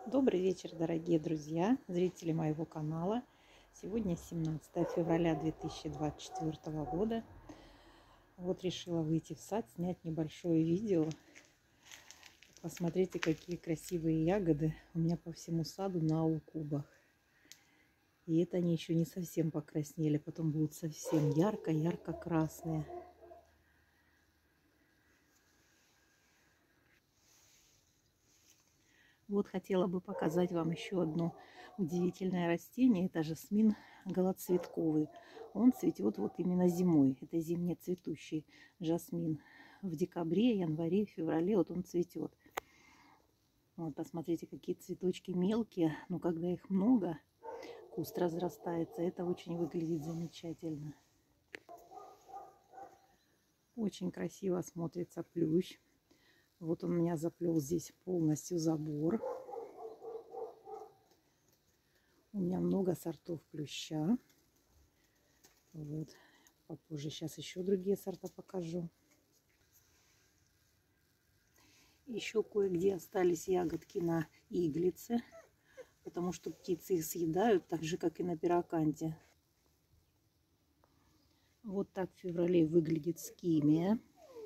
Добрый вечер, дорогие друзья, зрители моего канала. Сегодня 17 февраля 2024 года. Вот решила выйти в сад, снять небольшое видео. Посмотрите, какие красивые ягоды у меня по всему саду на аукубах. И это они еще не совсем покраснели, потом будут совсем ярко-ярко красные. Вот хотела бы показать вам еще одно удивительное растение. Это жасмин голоцветковый. Он цветет вот именно зимой. Это зимнецветущий жасмин. В декабре, январе, феврале вот он цветет. Вот посмотрите, какие цветочки мелкие. Но когда их много, куст разрастается. Это очень выглядит замечательно. Очень красиво смотрится плющ. Вот он у меня заплел здесь полностью забор. У меня много сортов плюща. Вот. Попозже сейчас еще другие сорта покажу. Еще кое-где остались ягодки на иглице, потому что птицы их съедают, так же, как и на пироканте. Вот так в феврале выглядит скимия.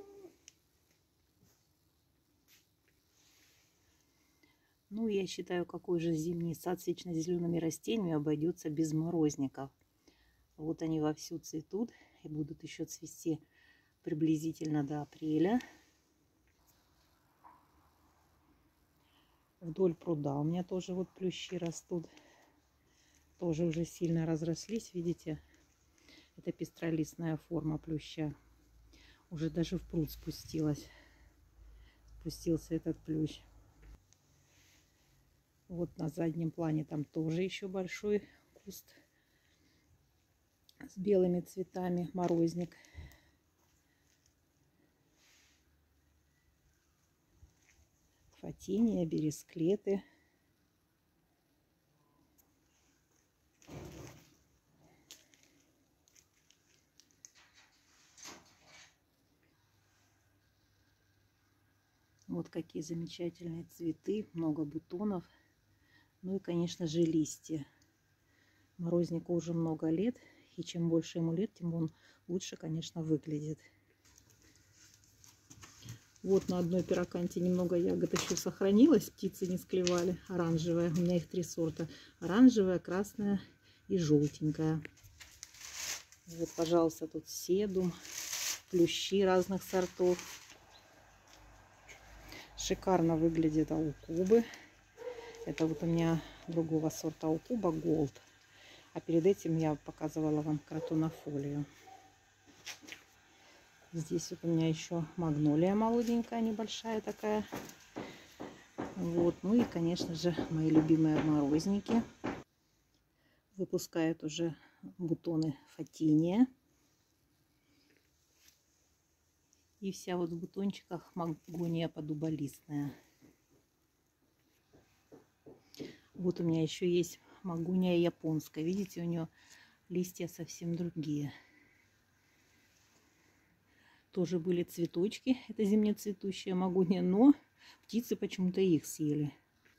Ну, я считаю, какой же зимний сад с вечно зелеными растениями обойдется без морозников. Вот они вовсю цветут и будут еще цвести приблизительно до апреля. Вдоль пруда у меня тоже вот плющи растут. Тоже уже сильно разрослись, видите? Это пестролистная форма плюща. Уже даже в пруд спустился этот плющ. Вот на заднем плане там тоже еще большой куст с белыми цветами, морозник. Фатиния, бересклеты. Вот какие замечательные цветы, много бутонов. Ну и, конечно же, листья. Морознику уже много лет, и чем больше ему лет, тем он лучше, конечно, выглядит. Вот на одной пироканте немного ягод еще сохранилось, птицы не склевали. Оранжевая, у меня их 3 сорта. Оранжевая, красная и желтенькая. Вот, пожалуйста, тут седум, плющи разных сортов. Шикарно выглядят аукубы. Это вот у меня другого сорта аукуба Gold. А перед этим я показывала вам кротонофолию. Здесь вот у меня еще магнолия молоденькая, небольшая такая. Вот. Ну и, конечно же, мои любимые морозники. Выпускают уже бутоны фатиния. И вся вот в бутончиках магония подуболистная. Вот у меня еще есть магония японская. Видите, у нее листья совсем другие. Тоже были цветочки. Это зимнецветущая магония, но птицы почему-то их съели.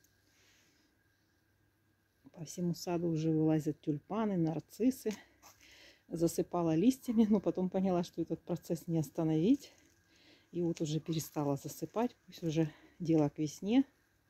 По всему саду уже вылазят тюльпаны, нарциссы. Засыпала листьями, но потом поняла, что этот процесс не остановить. И вот уже перестала засыпать. Пусть уже дело к весне.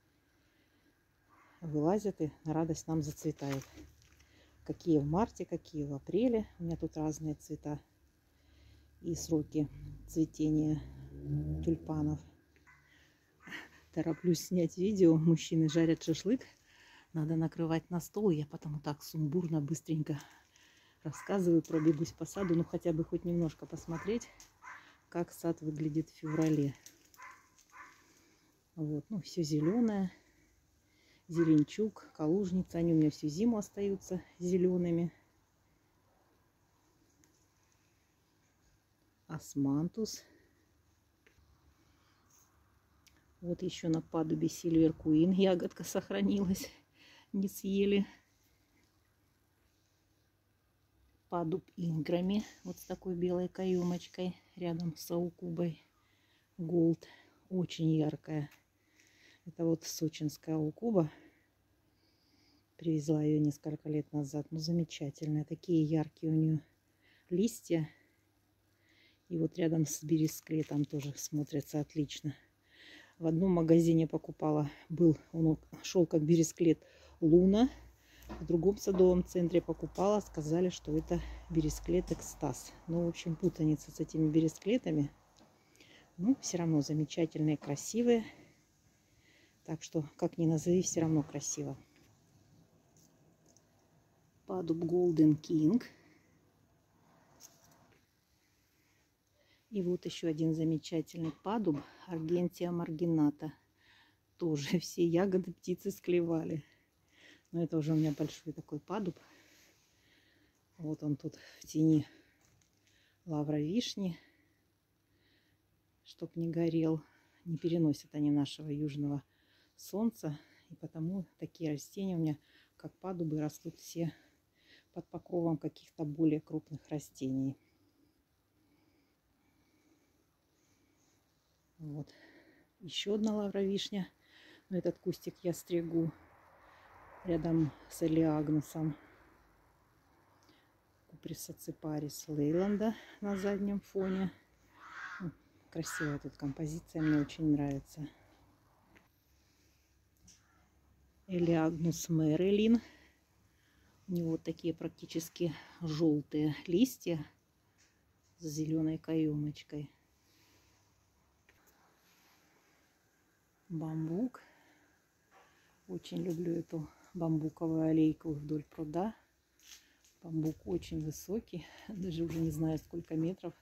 Вылазят и на радость нам зацветают. Какие в марте, какие в апреле. У меня тут разные цвета и сроки цветения тюльпанов. Тороплюсь снять видео. Мужчины жарят шашлык. Надо накрывать на стол. Я потому так сумбурно, быстренько рассказываю, пробегусь по саду. Ну, хотя бы хоть немножко посмотреть, как сад выглядит в феврале. Вот, ну, все зеленое. Зеленчук, калужница. Они у меня всю зиму остаются зелеными. Османтус. Вот еще на падубе Silver Queen ягодка сохранилась. Не съели. Падуб Инграми. Вот с такой белой каемочкой. Рядом с аукубой Gold. Очень яркая. Это вот сочинская аукуба. привезла ее несколько лет назад. Ну, замечательная. Такие яркие у нее листья. И вот рядом с бересклетом тоже смотрится отлично. В одном магазине покупала, он шел как бересклет Луна. В другом садовом центре покупала, сказали, что это бересклет Экстаз. Ну, в общем, путаница с этими бересклетами. Ну, все равно замечательные, красивые. Так что, как ни назови, все равно красиво. Падуб Golden King. И вот еще один замечательный падуб Аргентия маргината. Тоже все ягоды птицы склевали. Но это уже у меня большой такой падуб. Вот он тут в тени лавра вишни. Чтоб не горел. Не переносят они нашего южного солнца. И потому такие растения у меня, как падубы, растут все под покровом каких-то более крупных растений. Вот. Еще одна лавровишня. Но этот кустик я стригу рядом с элеагнусом. Куприса ципарис Лейланда на заднем фоне. Красивая тут композиция, мне очень нравится. Элеагнус Мэрилин. У него такие практически желтые листья с зеленой каемочкой. Бамбук. Очень люблю эту бамбуковую аллейку вдоль пруда. Бамбук очень высокий, даже уже не знаю сколько метров.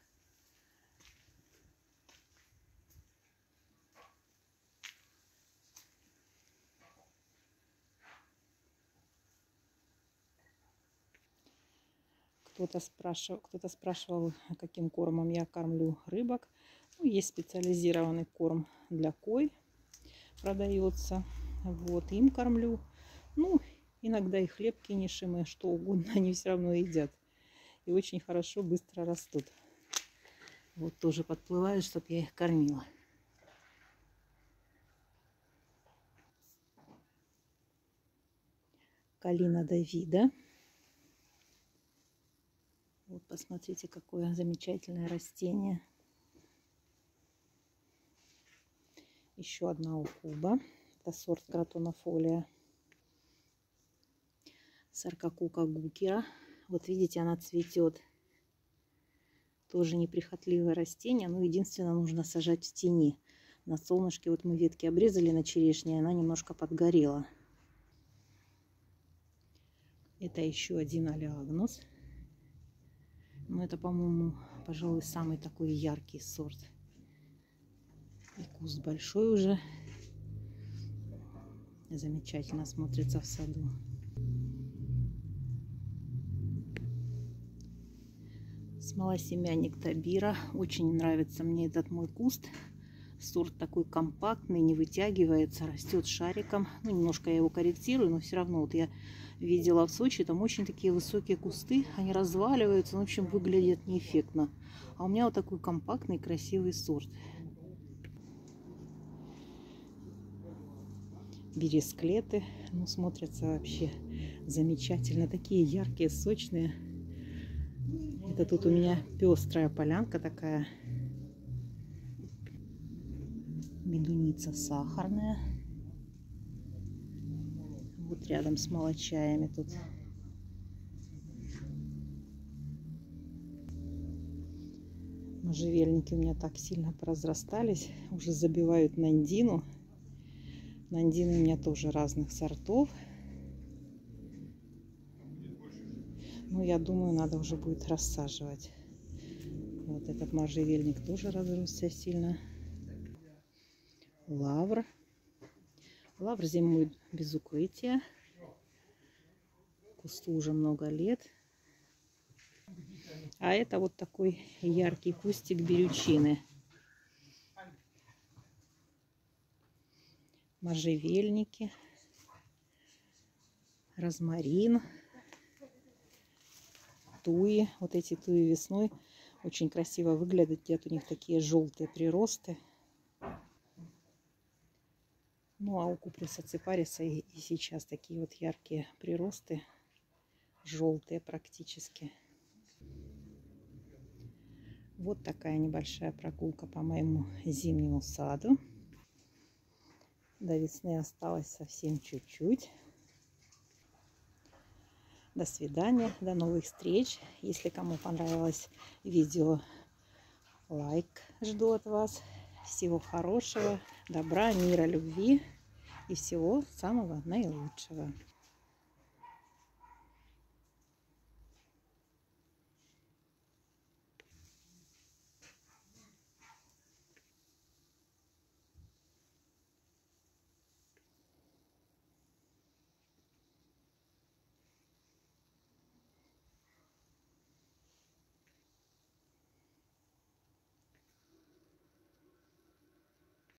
Кто-то спрашивал, каким кормом я кормлю рыбок. Ну, есть специализированный корм для кой, продается. Вот, им кормлю. Ну, иногда и хлеб кинешем, и что угодно, они все равно едят. И очень хорошо, быстро растут. Вот тоже подплывают, чтобы я их кормила. Калина Давида. Вот посмотрите, какое замечательное растение. Еще одна укуба. Это сорт кротонофолия. Саркокука гукера. Вот видите, она цветет. Тоже неприхотливое растение. Но единственное, нужно сажать в тени. На солнышке вот мы ветки обрезали на черешне, она немножко подгорела. Это еще один алеагнус. Но это, по-моему, пожалуй, самый такой яркий сорт. И куст большой уже. Замечательно смотрится в саду. Смолосемянник Табира. Очень нравится мне этот мой куст. Сорт такой компактный, не вытягивается, растет шариком. Ну, немножко я его корректирую, но все равно вот я видела в Сочи, там очень такие высокие кусты, они разваливаются, ну, в общем, выглядят неэффектно. А у меня вот такой компактный, красивый сорт. Бересклеты, ну, смотрятся вообще замечательно. Такие яркие, сочные. Это тут у меня пестрая полянка такая. Медуница сахарная. Вот рядом с молочаями тут. Можжевельники у меня так сильно поразрастались. Уже забивают нандину. Нандины у меня тоже разных сортов. Ну, я думаю, надо уже будет рассаживать. Вот этот можжевельник тоже разросся сильно. Лавр. Лавр зимует без укрытия. Кусту уже много лет. А это вот такой яркий кустик берючины. Можжевельники. Розмарин. Туи. Вот эти туи весной очень красиво выглядят. Где-то у них такие желтые приросты. Ну, Ну а у куприса ципариса и сейчас такие вот яркие приросты, желтые практически. Вот такая небольшая прогулка по моему зимнему саду. До весны осталось совсем чуть-чуть. До свидания, до новых встреч. Если кому понравилось видео, лайк жду от вас. Всего хорошего, добра, мира, любви и всего самого наилучшего.